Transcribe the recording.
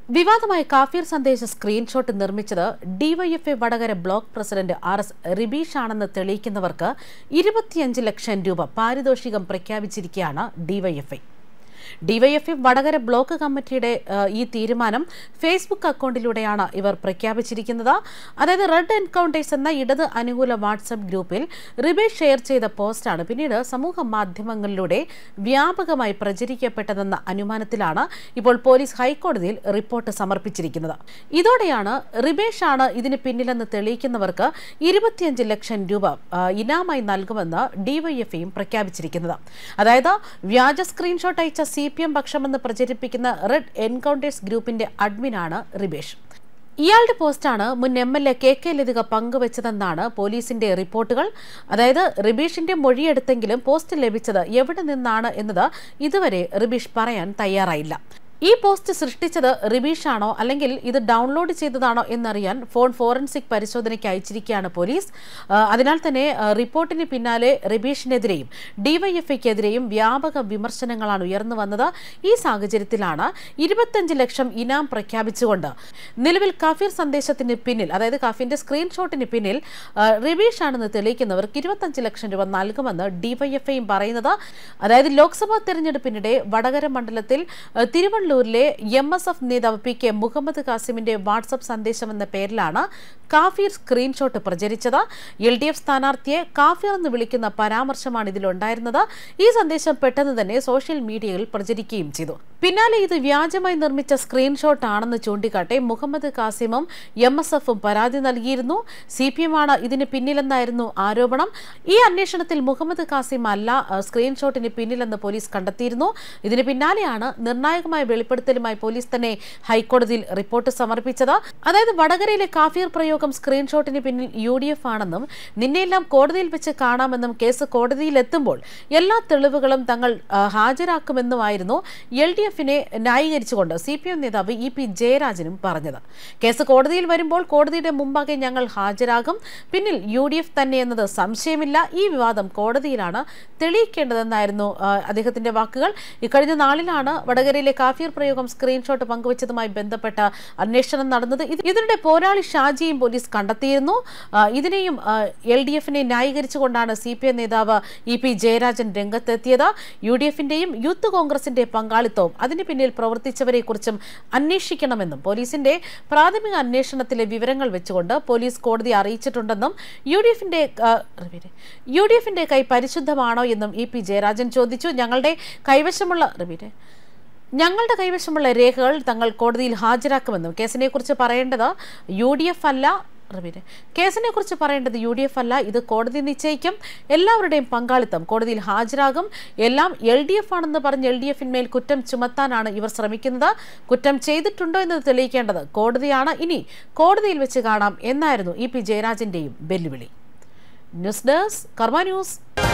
വിവാദമായ കാഫിർ സന്ദേശ സ്ക്രീൻഷോട്ട് നിർമ്മിച്ചത് DYFI Vadakara block president RS Ribeesh ആണെന്ന് തെളിയിക്കുന്നവർക്ക് 25 ലക്ഷം രൂപ പാരിതോഷികം പ്രഖ്യാപിച്ചിരിക്കുകയാണ് ഡിവൈഎഫ്ഐ വടകര ബ്ലോക്ക് കമ്മിറ്റിയുടെ ഈ തീരുമാനം ഫേസ്ബുക്ക് അക്കൗണ്ടിലൂടെയാണ് ഇവർ പ്രഖ്യാപിച്ചിരിക്കുന്നത്. അതായത് റെഡ് എൻകൗണ്ടേഴ്സ് എന്ന ഇടത് അനുകൂല വാട്സ്ആപ്പ് ഗ്രൂപ്പിൽ റിബീഷ് ഷെയർ ചെയ്ത പോസ്റ്റാണ് പിന്നീട് സമൂഹ മാധ്യമങ്ങളിലൂടെ വ്യാപകമായി പ്രചരിക്കപ്പെട്ടതെന്ന അനുമാനത്തിലാണ് ഇപ്പോൾ പോലീസ് ഹൈക്കോടതിയിൽ റിപ്പോർട്ട് സമർപ്പിച്ചിരിക്കുന്നത്. ഇതോടെയാണ് റിബീഷ് ആണ് ഇതിന് പിന്നിലെന്ന് തെളിയിക്കുന്നവർക്ക് 25 ലക്ഷം രൂപ ഇനാമായി നൽകുമെന്ന് ഡിവൈഎഫ്ഐയും പ്രഖ്യാപിച്ചിരിക്കുന്നത്. അതായത് വ്യാജ സ്ക്രീൻഷോട്ട് അയച്ച CPM പക്ഷമെന്ന് പ്രചരിപ്പിക്കുന്ന റെഡ് എൻകൗണ്ടേഴ്സ് ഗ്രൂപ്പിന്റെ അഡ്മിനാണ് റിബീഷ്. ഇയാളുടെ പോസ്റ്റാണ് മുൻ MLA KK ലതിക പങ്കുവച്ചതെന്നാണ് പോലീസിന്റെ റിപ്പോർട്ടുകൾ. അതായത് റിബീഷിന്റെ മൊഴിയെടുത്തെങ്കിലും പോസ്റ്റ് ലഭിച്ചത് എവിടെ നിന്നാണ് എന്നത് ഇതുവരെ റിബീഷ് പറയാൻ തയ്യാറായില്ല. ഈ പോസ്റ്റ് സൃഷ്ടിച്ചത് റിബീഷ് ആണോ അല്ലെങ്കിൽ ഇത് ഡൗൺലോഡ് ചെയ്തതാണോ എന്നറിയാൻ ഫോൺ ഫോറൻസിക് പരിശോധനയ്ക്ക് അയച്ചിരിക്കുകയാണ് പോലീസ്. അതിനാൽ തന്നെ റിപ്പോർട്ടിന് പിന്നാലെ റിബീഷിനെതിരെയും ഡിവൈഎഫ്ഐക്കെതിരെയും വ്യാപക വിമർശനങ്ങളാണ് ഉയർന്നു വന്നത്. ഈ സാഹചര്യത്തിലാണ് 25 ലക്ഷം ഇനാം പ്രഖ്യാപിച്ചുകൊണ്ട് നിലവിൽ കാഫിർ സന്ദേശത്തിന് പിന്നിൽ, അതായത് കാഫിന്റെ സ്ക്രീൻഷോട്ടിന് പിന്നിൽ റിബീഷ് ആണെന്ന് തെളിയിക്കുന്നവർക്ക് 25 ലക്ഷം രൂപ നൽകുമെന്ന് ഡിവൈഎഫ്ഐയും പറയുന്നത്. അതായത് ലോക്സഭാ തെരഞ്ഞെടുപ്പിനിടെ വടകര മണ്ഡലത്തിൽ തിരുവള്ളൂരിലെ MSF നേതാവ് PK മുഹമ്മദ് കാസിമിന്റെ വാട്സ്ആപ്പ് സന്ദേശം എന്ന പേരിലാണ് കാഫിർ സ്ക്രീൻഷോട്ട് പ്രചരിച്ചത്. LDF സ്ഥാനാർത്ഥിയെ കാഫിർ എന്ന് വിളിക്കുന്ന പരാമർശമാണ് ഇതിലുണ്ടായിരുന്നത്. ഈ സന്ദേശം പെട്ടെന്ന് തന്നെ സോഷ്യൽ മീഡിയയിൽ പ്രചരിക്കുകയും ചെയ്തു. പിന്നാലെ ഇത് വ്യാജമായി നിർമ്മിച്ച സ്ക്രീൻഷോട്ട് ആണെന്ന് ചൂണ്ടിക്കാട്ടി മുഹമ്മദ് കാസിമും MSFും പരാതി നൽകിയിരുന്നു. CPM ആണ് ഇതിന് പിന്നിലെന്നായിരുന്നു ആരോപണം. ഈ അന്വേഷണത്തിൽ മുഹമ്മദ് കാസിം അല്ല സ്ക്രീൻഷോട്ടിന് പിന്നിലെന്ന് പോലീസ് കണ്ടെത്തിയിരുന്നു. ഇതിന് പിന്നാലെയാണ് നിർണായകമായ വെളിപ്പെടുത്തലുമായി പോലീസ് തന്നെ ഹൈക്കോടതിയിൽ റിപ്പോർട്ട് സമർപ്പിച്ചത്. അതായത് വടകരയിലെ കാഫിർ പ്രയോഗം സ്ക്രീൻഷോട്ടിന് പിന്നിൽ UDF ആണെന്നും നിന്നെയെല്ലാം കോടതിയിൽ വെച്ച് കാണാമെന്നും കേസ് കോടതിയിലെത്തുമ്പോൾ എല്ലാ തെളിവുകളും തങ്ങൾ ഹാജരാക്കുമെന്നുമായിരുന്നു LDFനെ ന്യായീകരിച്ചുകൊണ്ട് CPM നേതാവ് EP ജയരാജനും പറഞ്ഞത്. കേസ് കോടതിയിൽ വരുമ്പോൾ കോടതിയുടെ മുമ്പാകെ ഞങ്ങൾ ഹാജരാകും, പിന്നിൽ UDF തന്നെ എന്നത് സംശയമില്ല, ഈ വിവാദം കോടതിയിലാണ് തെളിയിക്കേണ്ടതെന്നായിരുന്നു അദ്ദേഹത്തിന്റെ വാക്കുകൾ. ഇക്കഴിഞ്ഞ നാളിലാണ് വടകരയിലെ കാഫിർ പ്രയോഗം സ്ക്രീൻഷോട്ട് പങ്കുവച്ചതുമായി ബന്ധപ്പെട്ട അന്വേഷണം നടന്നത്. ഇതിനിടെ പോരാളി ഷാജിയും പോലീസ് കണ്ടെത്തിയിരുന്നു. ഇതിനെയും LDFനെ ന്യായീകരിച്ചുകൊണ്ടാണ് CPM നേതാവ് EP ജയരാജൻ രംഗത്തെത്തിയത്. UDFന്റെയും യൂത്ത് കോൺഗ്രസിന്റെ പങ്കാളിത്തവും അതിന് പിന്നിൽ പ്രവർത്തിച്ചവരെ കുറിച്ചും അന്വേഷിക്കണമെന്നും പോലീസിന്റെ പ്രാഥമിക അന്വേഷണത്തിലെ വിവരങ്ങൾ വെച്ചുകൊണ്ട് പോലീസ് കോടതിയെ അറിയിച്ചിട്ടുണ്ടെന്നും UDFന്റെ കൈ പരിശുദ്ധമാണോ എന്നും EP ജയരാജൻ ചോദിച്ചു. ഞങ്ങളുടെ കൈവശമുള്ള രേഖകൾ തങ്ങൾ കോടതിയിൽ ഹാജരാക്കുമെന്നും കേസിനെ കുറിച്ച് പറയേണ്ടത് UDF അല്ല, ഇത് കോടതി നിശ്ചയിക്കും, എല്ലാവരുടെയും പങ്കാളിത്തം കോടതിയിൽ ഹാജരാകും, എല്ലാം LDF ആണെന്ന് പറഞ്ഞ് LDFന്മേൽ കുറ്റം ചുമത്താനാണ് ഇവർ ശ്രമിക്കുന്നത്. കുറ്റം ചെയ്തിട്ടുണ്ടോ എന്ന് തെളിയിക്കേണ്ടത് കോടതിയാണ്, ഇനി കോടതിയിൽ വെച്ച് കാണാം എന്നായിരുന്നു EP ജയരാജന്റെയും വെല്ലുവിളി. News desk Karma news.